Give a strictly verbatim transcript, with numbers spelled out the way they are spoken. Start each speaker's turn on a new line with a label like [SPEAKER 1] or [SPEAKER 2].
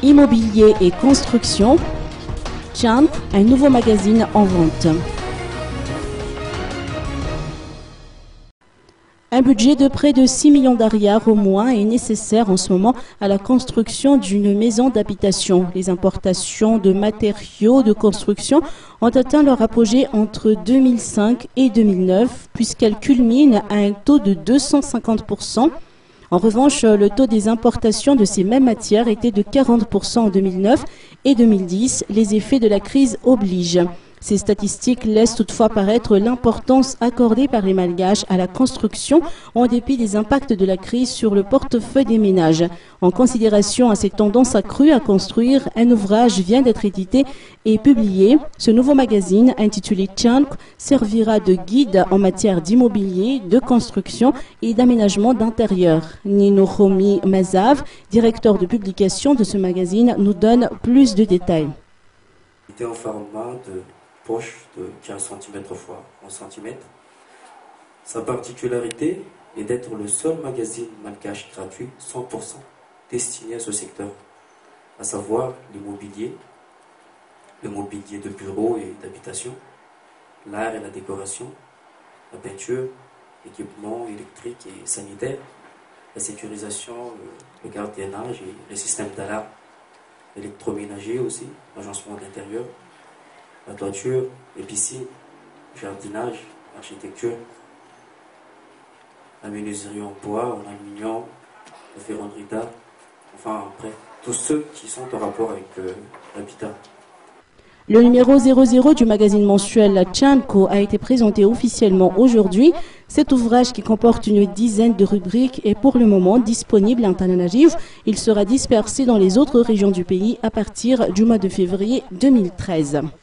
[SPEAKER 1] Immobilier et construction, Tianq, un nouveau magazine en vente. Un budget de près de six millions d'ariars au moins est nécessaire en ce moment à la construction d'une maison d'habitation. Les importations de matériaux de construction ont atteint leur apogée entre deux mille cinq et deux mille neuf, puisqu'elles culminent à un taux de deux cent cinquante pour cent. En revanche, le taux des importations de ces mêmes matières était de quarante pour cent en deux mille neuf et deux mille dix. Les effets de la crise obligent. Ces statistiques laissent toutefois paraître l'importance accordée par les Malgaches à la construction en dépit des impacts de la crise sur le portefeuille des ménages. En considération à ces tendances accrues à construire, un ouvrage vient d'être édité et publié. Ce nouveau magazine, intitulé Tianq, servira de guide en matière d'immobilier, de construction et d'aménagement d'intérieur. Ninohomi Mazav, directeur de publication de ce magazine, nous donne plus de détails.
[SPEAKER 2] C'était en format de poche de quinze centimètres fois onze centimètres. Sa particularité est d'être le seul magazine malgache gratuit cent pour cent destiné à ce secteur, à savoir l'immobilier, le mobilier de bureau et d'habitation, l'art et la décoration, la peinture, l'équipement électrique et sanitaire, la sécurisation, le gardiennage et les systèmes d'alarme, l'électroménager aussi, l'agencement de l'intérieur, la toiture, les piscines, le jardinage, l'architecture, la menuiserie en bois, en aluminium, la ferronnerie d'art, enfin bref, tous ceux qui sont en rapport avec euh, l'habitat.
[SPEAKER 1] Le numéro zéro zéro du magazine mensuel La Tianq a été présenté officiellement aujourd'hui. Cet ouvrage qui comporte une dizaine de rubriques est pour le moment disponible en Tananarive. Il sera dispersé dans les autres régions du pays à partir du mois de février deux mille treize.